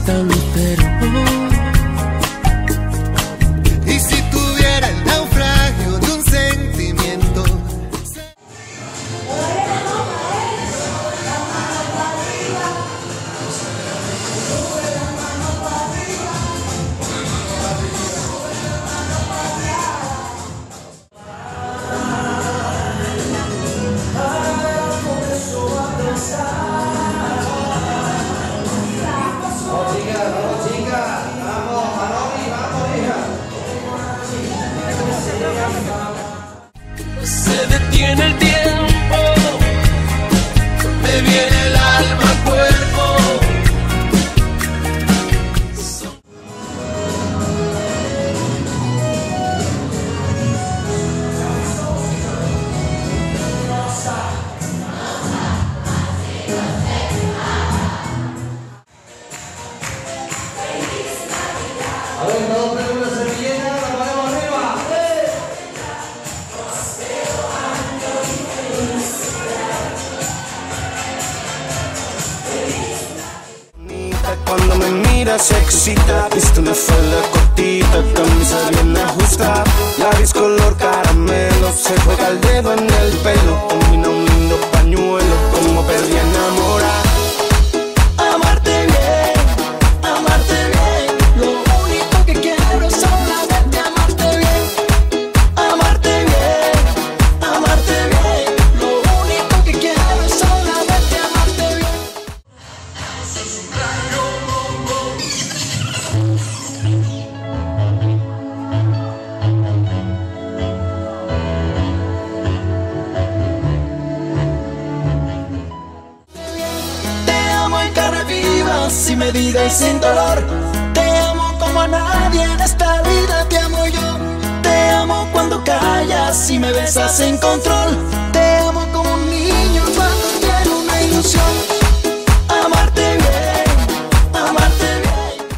tan pero. Y si tuviera el naufragio de un sentimiento. Se detiene el tiempo, me viene el alma al cuerpo. A ver, todos tenemos una servilleta, la ponemos arriba. Cuando me mira se excita, viste una falda cortita, camisa bien ajustada, labios color caramelo, se juega el dedo en el pelo, combina un lindo pañuelo, como perdí enamorada. Amarte bien, lo único que quiero es solamente amarte bien. Amarte bien, lo único que quiero es solamente amarte bien. Si me vida y sin dolor, te amo como a nadie en esta vida te amo yo. Te amo cuando callas y me besas sin control. Te amo como un niño cuando tiene una ilusión. Amarte bien, amarte bien.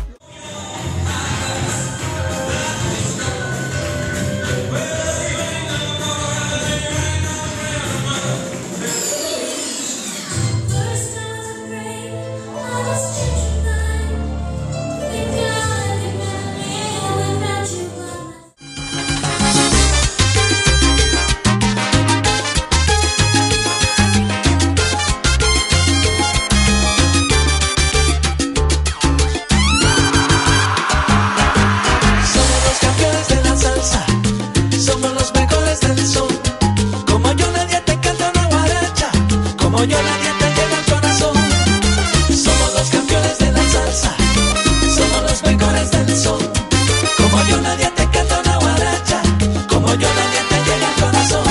Yo nadie te llega al corazón. Somos los campeones de la salsa, somos los mejores del son. Como yo nadie te canta una guaracha, como yo nadie te llega al corazón.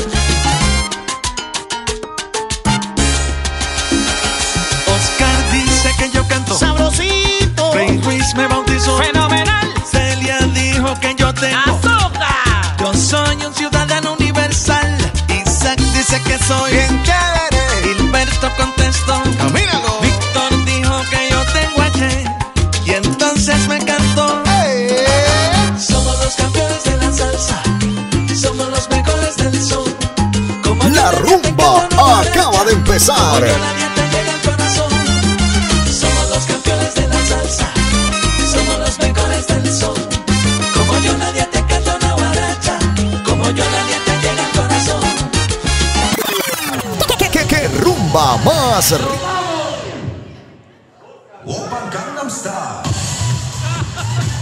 Oscar dice que yo canto sabrosito. Rey Ruiz me bautizó Fenomenal. Celia dijo que yo tengo azúcar. Yo soy un ciudadano universal. Isaac dice que soy bien chévere. Gilberto contestó, Camínalo. Víctor dijo que yo tengo H y entonces me cantó. Somos los campeones de la salsa, somos los mejores del son. Como La rumba acaba de empezar. como yo nadie te llega al corazón. Somos los campeones de la salsa, somos los mejores del son. Como yo nadie te canta una guaracha, como yo nadie te llega al corazón. ¿Qué rumba más rica? Open Gangnam Style.